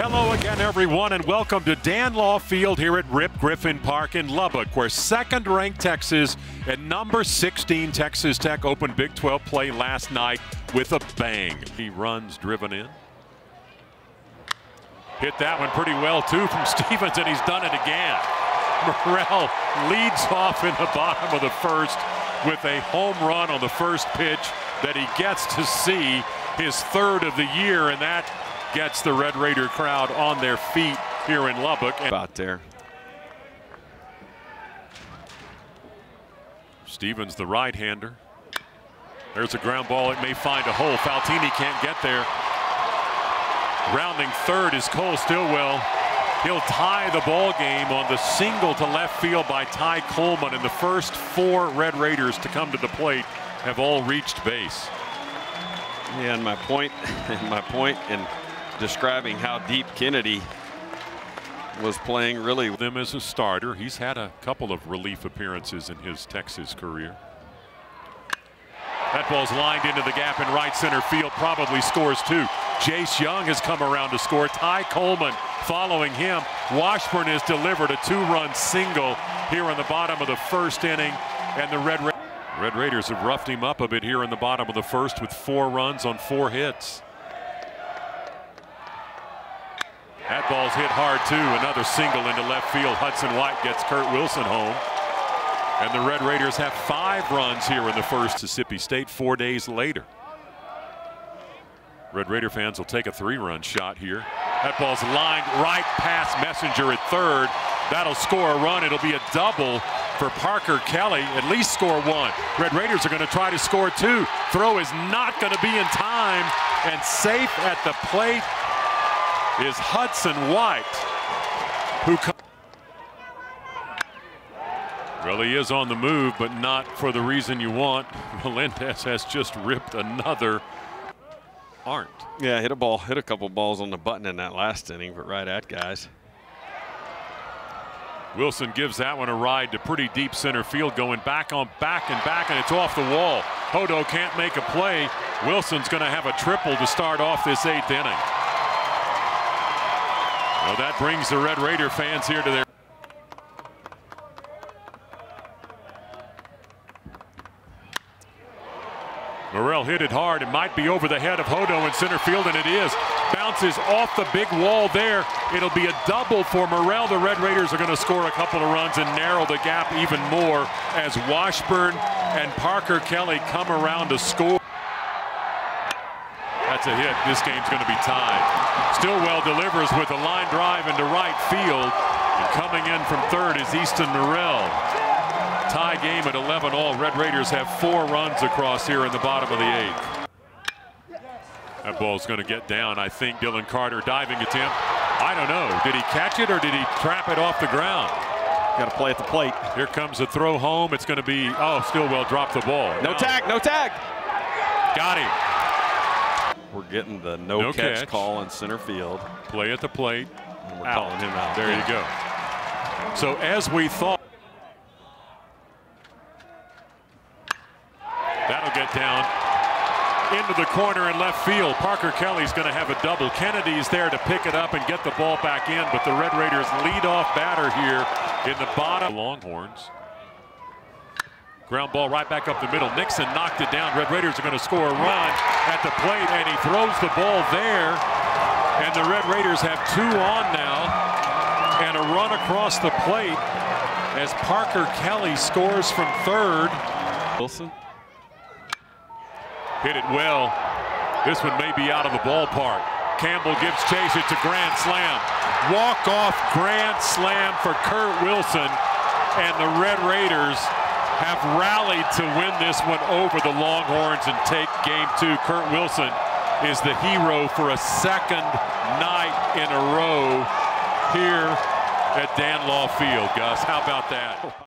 Hello again, everyone, and welcome to Dan Law Field here at Rip Griffin Park in Lubbock, where second-ranked Texas and number 16 Texas Tech opened Big 12 play last night with a bang. He runs driven in. Hit that one pretty well, too, from Stevens, and he's done it again. Morrell leads off in the bottom of the first with a home run on the first pitch that he gets to see, his third of the year, and that gets the Red Raider crowd on their feet here in Lubbock. About there. Stevens, the right-hander. There's a ground ball. It may find a hole. Faltini can't get there. Rounding third is Cole Stillwell. He'll tie the ball game on the single to left field by Ty Coleman, and the first four Red Raiders to come to the plate have all reached base. Yeah, and my point in describing how deep Kennedy was playing really with him as a starter. He's had a couple of relief appearances in his Texas career. That ball's lined into the gap in right center field, probably scores two. Jace Young has come around to score. Ty Coleman following him. Washburn has delivered a two-run single here in the bottom of the first inning, and the Red Raiders have roughed him up a bit here in the bottom of the first with 4 runs on 4 hits. That ball's hit hard too. Another single into left field. Hudson White gets Kurt Wilson home. And the Red Raiders have 5 runs here in the first. Mississippi State 4 days later. Red Raider fans will take a 3-run shot here. That ball's lined right past Messenger at third. That'll score a run. It'll be a double for Parker Kelly. At least score 1. Red Raiders are going to try to score 2. Throw is not going to be in time. And safe at the plate is Hudson White, who really is on the move, but not for the reason you want. Melendez has just ripped another. Yeah, hit a couple balls on the button in that last inning, but right at guys. Wilson gives that one a ride to pretty deep center field, going back and it's off the wall. Hodo can't make a play. Wilson's going to have a triple to start off this 8th inning. Well, that brings the Red Raider fans here to their. Morrell hit it hard. It might be over the head of Hodo in center field, and it is. Bounces off the big wall there. It'll be a double for Morrell. The Red Raiders are going to score a couple of runs and narrow the gap even more as Washburn and Parker Kelly come around to score. That's a hit. This game's going to be tied. Stillwell delivers with a line drive into right field. And coming in from third is Easton Morrell. Tie game at 11 all. Red Raiders have 4 runs across here in the bottom of the 8th. That ball's going to get down. I think Dylan Carter diving attempt. I don't know. Did he catch it or did he trap it off the ground? Got to play at the plate. Here comes a throw home. It's going to be, oh, Stillwell dropped the ball. No tag, no tag. Got him. We're getting the no catch call in center field. Play at the plate. And we're calling him out. There you go. So as we thought, that'll get down into the corner in left field. Parker Kelly's going to have a double. Kennedy's there to pick it up and get the ball back in, but the Red Raiders lead-off batter here in the bottom. Longhorns. Ground ball right back up the middle. Nixon knocked it down. Red Raiders are going to score a run at the plate, and he throws the ball there. And the Red Raiders have 2 on now, and a run across the plate as Parker Kelly scores from third. Wilson hit it well. This one may be out of the ballpark. Campbell gives chase. It's a grand slam. Walk-off grand slam for Kurt Wilson, and the Red Raiders have rallied to win this one over the Longhorns and take game 2. Kurt Wilson is the hero for a second night in a row here at Dan Law Field, Gus. How about that?